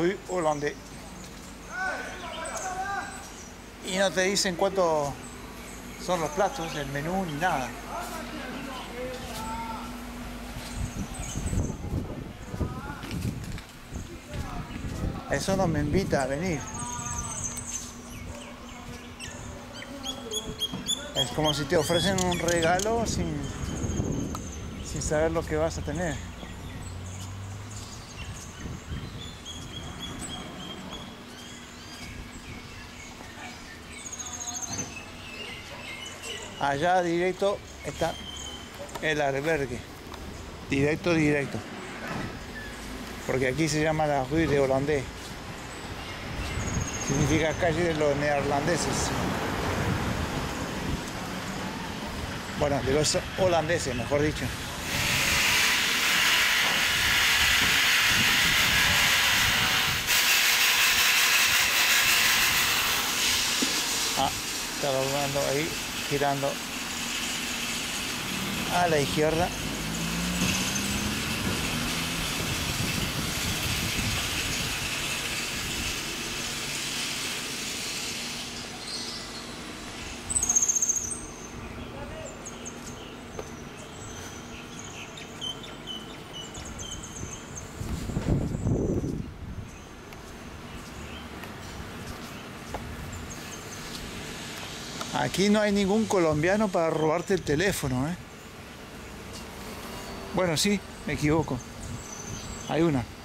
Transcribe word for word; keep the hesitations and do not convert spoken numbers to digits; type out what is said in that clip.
Rue Hollandais. Y no te dicen cuánto son los platos, el menú ni nada. Eso no me invita a venir. Es como si te ofrecen un regalo sin, sin saber lo que vas a tener. Allá directo está el albergue. Directo, directo. Porque aquí se llama la Rue de Hollandais. Significa calle de los neerlandeses. Bueno, de los holandeses, mejor dicho. Ah, está doblando ahí, girando a la izquierda. Aquí no hay ningún colombiano para robarte el teléfono, ¿eh? Bueno, sí, me equivoco. Hay una.